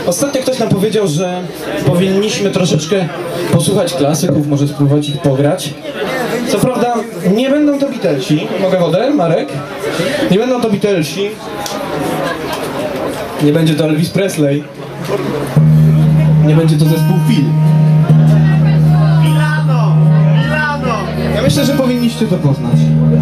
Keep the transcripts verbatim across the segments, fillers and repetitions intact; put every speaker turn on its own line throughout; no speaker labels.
Ostatnio ktoś nam powiedział, że powinniśmy troszeczkę posłuchać klasyków, może spróbować ich pograć. Co prawda nie będą to Beatlesi. Mogę wodę, Marek? Nie będą to Beatlesi. Nie będzie to Elvis Presley. Nie będzie to zespół Phil.
Milano! Milano!
Ja myślę, że powinniście to poznać.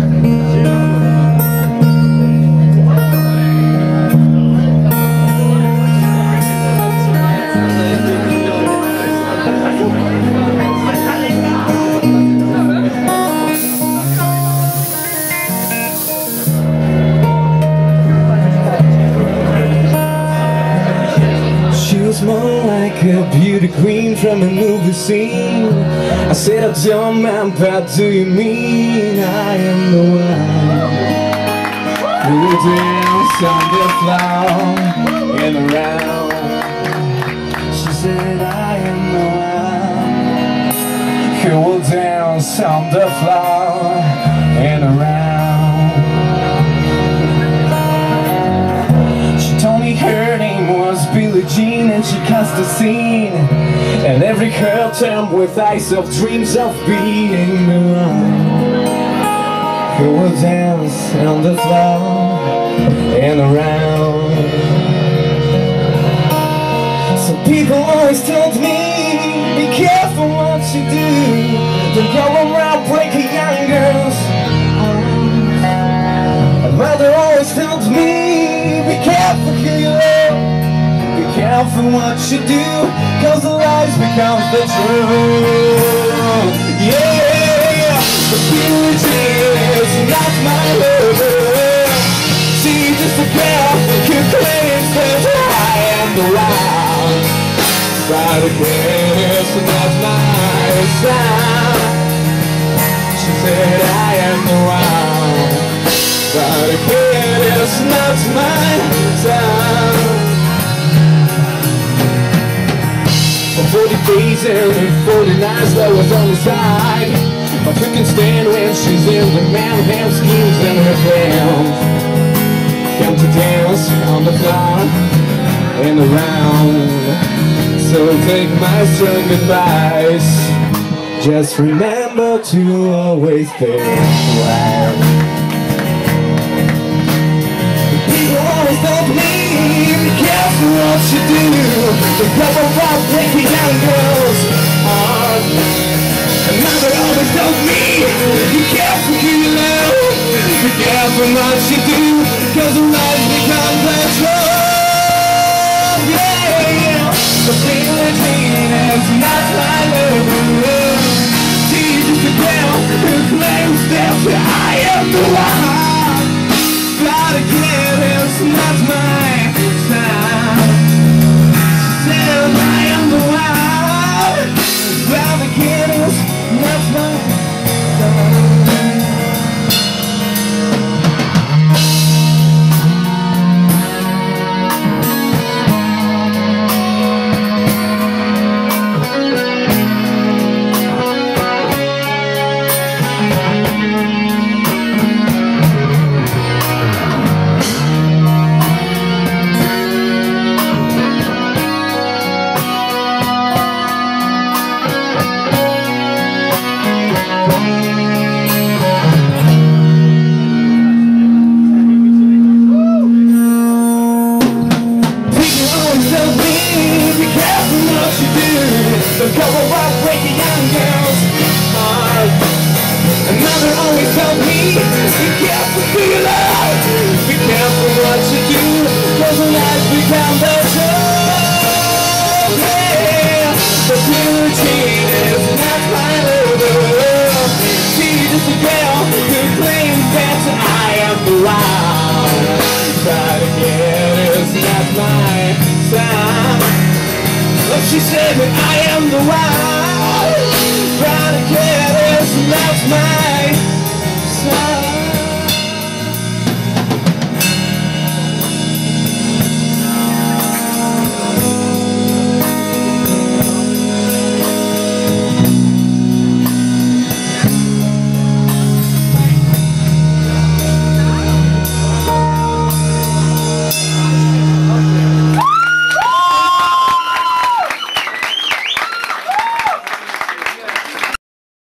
More like a beauty queen from a movie scene. I said, I don't mind, but do you mean I am the one who dance on the floor and around? She said, I am the one who will dance on the floor and around. She told me her name was Billie Jean, and she cast the scene, and every girl turned with eyes of dreams of being the one who will dance on the floor and around. Some people always told me, be careful what you do, don't go around breaking young girls' hearts. My mother always told me, be careful who you love, be careful what you do, cause the lies become the truth. Yeah, the beauty is not my lover, she's just a girl who claims that I am the one, but again it's not my son. She said I am the one, but again it's not my son. Forty days and forty nights that was on the side, but you can stand when she's in the man ham schemes and her plans. Come to dance on the floor and around. So take my strong advice, just remember to always stay around. People always told me, be careful what you do, the rubber rock breaking young girls' hearts. And mother always told me, be careful who you love, be careful what you do, cause the lies become the truth. Yeah, the feeling is not my love, she's just a girl who claims that I am the one, but again it's not my time. She said I am the one, but again it's not my time. The cover rock breaking young girls' hearts. And mother always told me, be careful who you love, be careful what you do, cause the lies become the truth. Yeah, the beauty is not my lover, she's just a girl who claims that I am the one, but again it's not my son. She said that I am the one.